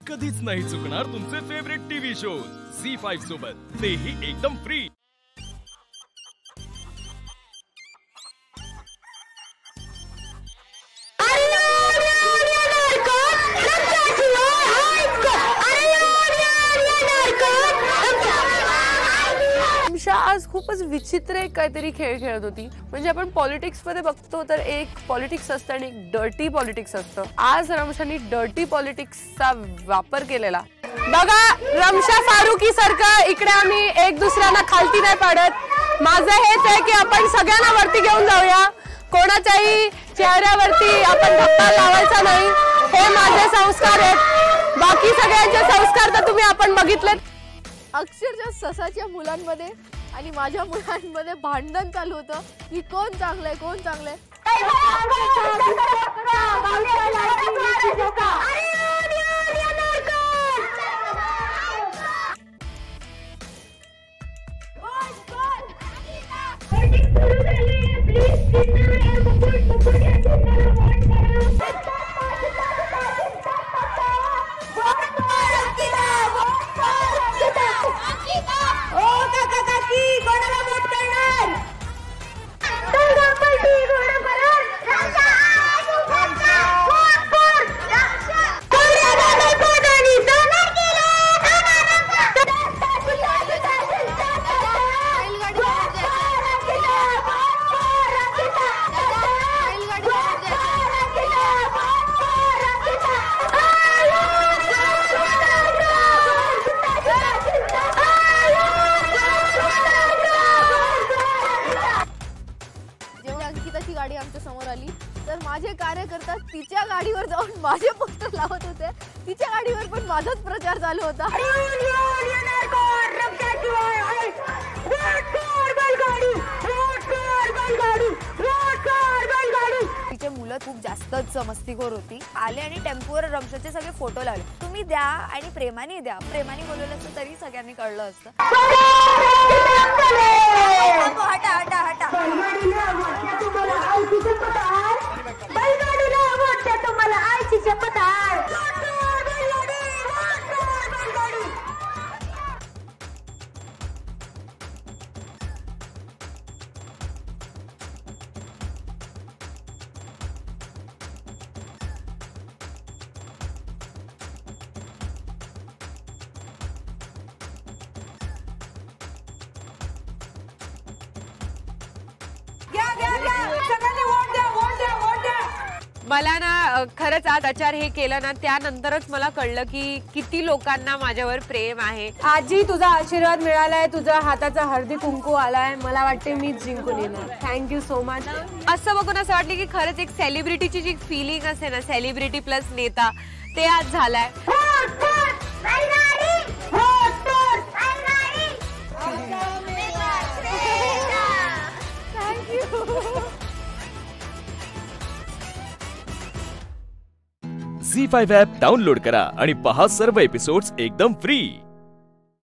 कधीच नाही चुकणार तुमचे फेवरेट टीव्ही शोज झी5 सोबत, तेही एकदम फ्री। आज खूपच विचित्र एक काहीतरी खेळ खेळत होती। म्हणजे आपण पॉलिटिक्स मध्ये बघतो तर एक पॉलिटिक्स असतं आणि एक डर्टी पॉलिटिक्स असतं। आज रमशानी डर्टी पॉलिटिक्सचा वापर केलेला बघा। रमशा फारुकी सारखं इकडे आम्ही एक दुसऱ्यांना खालती नाही पाडत। माझं हेच आहे की आपण सगळ्यांना वरती घेऊन जाऊया, कोणाच्याही चेहऱ्यावरती आपण धक्का लावायचा नाही। हे माझे संस्कार आहेत, बाकी सगळ्यांचे संस्कार तर तुम्ही आपण बघितलेत। अक्षरशः ससाच्या मुलांमध्ये आणि माझ्या मुलांमध्ये भांडण चालू होतं की कोण चांगलंय कोण चांगलंय। अंकिताची गाडी आमच्या समोर आली तर माझे कार्यकर्ता तिच्या गाडीवर जाऊन माझे पोस्टर लावत होते। तिच्या गाडीवर पण माझाच प्रचार चालू होता। तिचे मुलं खूप जास्तच मस्तीखोर होती। आले आणि टेम्पोवर रमशाचे सगळे फोटो लावले। तुम्ही द्या आणि प्रेमाने द्या, प्रेमाने बोलवलं असतं तरी सगळ्यांनी कळलं असतं। हटा हटा हटा मला ना खरंच आज प्रचार हे केलं ना त्यानंतरच मला कळलं की किती लोकांना माझ्यावर प्रेम आहे। आजी तुझा आशीर्वाद मिळालाय, तुझ्या हाताचा हळदी कुंकू आलाय, मला वाटते मी जिंकून येणार। Thank you so much. असं बघून असं वाटलं की खरंच एक सेलिब्रिटीची जी फिलिंग असते ना, सेलिब्रिटी प्लस नेता, ते आज झालाय। झी5 ॲप डाउनलोड करा आणि पहा सर्व एपिसोड्स एकदम फ्री।